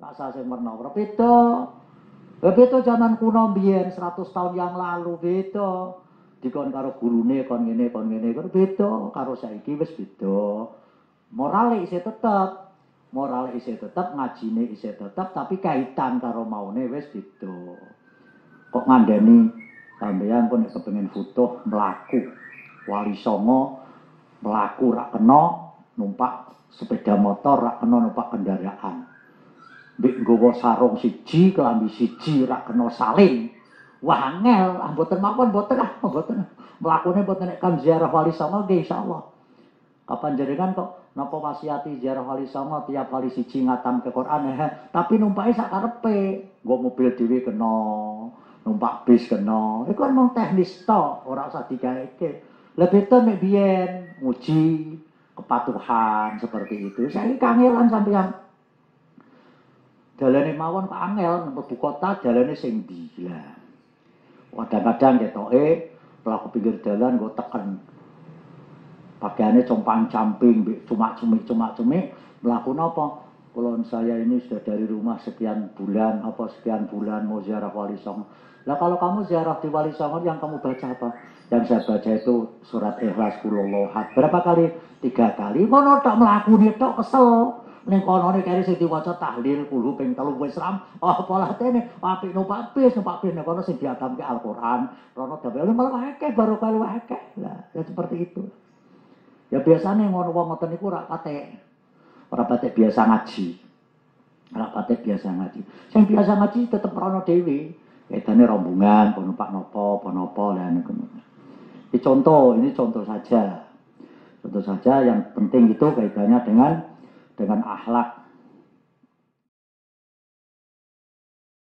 masa sing warna-warna beda. Beda zaman kuno mbiyen 100 tahun yang lalu beda. Dikon karo gurune kon ngene kon beda, karo saiki wis beda. Morale isih tetep. Morale isih tetep, ngajine isih tetep, tapi kaitan karo maune wis beda. Kok ngandani sampeyan pun nek kepengin futuh mlaku. Wali Songo mlaku rak kena numpak sepeda motor, rak kena numpak kendaraan. Mbek nggawa sarung siji, kelambi siji, rak kena salin. Wah angel, mboten mawon mboten. Mlakune mboten nek kan ziarah Wali Songo nggih insyaallah. Kapan jenengan kok napa wasiati ziarah Wali Songo tiap kali siji ngatam ke Quran tapi numpake sak karepe. Nggo mobil dhewe kena, numpak bis kena. Iku kan mung teknis tok, ora usah digaeke. Lebih to nek biyen nguji kepatuhan seperti itu. Saiki kangelan sampeyan. Dalane mawon kok angel mlebu kota dalane sing ndi lah. Kadang-kadang ketoke pelaku pinggir dalan nggo teken. Pakaiannya compang-camping, cuma-cumik mlaku napa? Kalau saya ini sudah dari rumah sekian bulan mau ziarah Wali Songo. Lah kalau kamu ziarah di Wali Songo yang kamu baca apa? Yang saya baca itu surat Ikhlas Qulhuwallahu Ahad. Berapa kali? 3 kali. Ngono tok mlakune tok kesel. Ning konone kare sing diwaca tahlil kulo ping 3 wis ram. Oh pola tene apik numpak bis nek kono sing diatamke Al-Qur'an. Rono damel malah akeh baru kali akeh. Lah ya seperti itu. Ya biasane ngono wong ngoten niku ora patek biasa ngaji. Ora patek biasa ngaji. Sing biasa ngaji tetep rono dhewe. Kaitane rombongan, numpak napa lah niku. Ini contoh saja. Contoh saja yang penting itu kaitannya dengan akhlak